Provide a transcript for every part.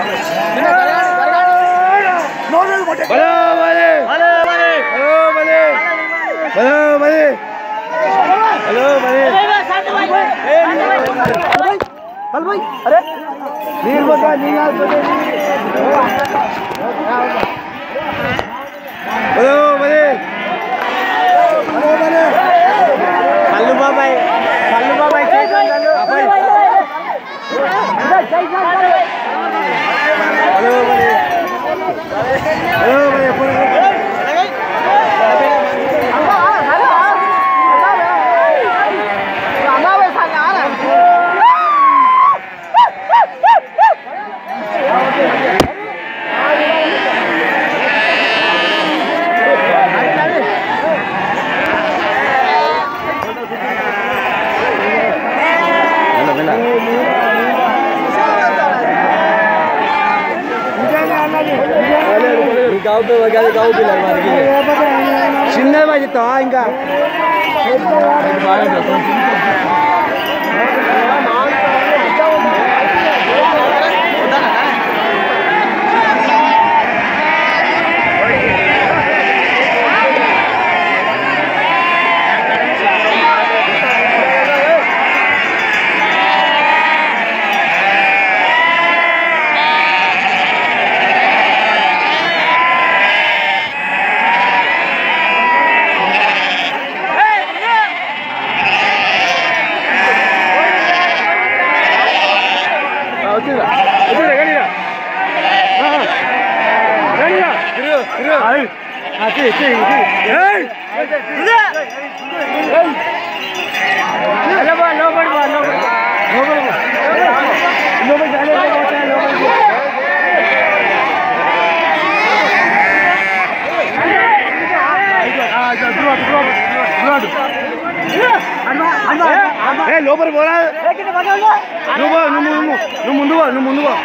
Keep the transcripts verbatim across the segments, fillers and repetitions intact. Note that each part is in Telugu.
अरे नील बता नील हेलो बने हेलो बने कल्लू बाबाई कल्लू बाबाई बाबाई हेलो बने हेलो बने गाँव पे वगैरह गाँव भी लगवा देंगे चिन्ह बाजी तो इंका లోపల పోరా నువ్వు నువ్వు నువ్వు ముందు పో నువ్వు ముందు పో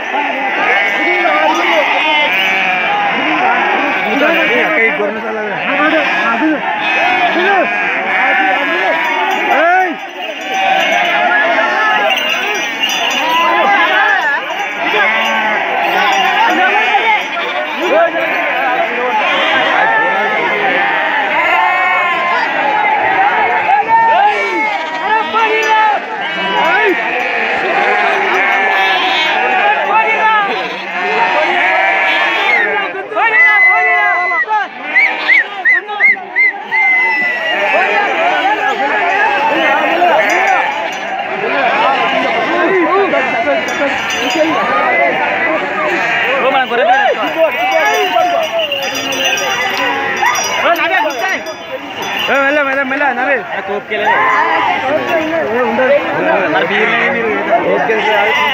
మెల్ల మెల్ల మెల్ల నవే కోప్ కెలే ఏ ఉండదు మరి బీర్ లేదు మీరు ఓకే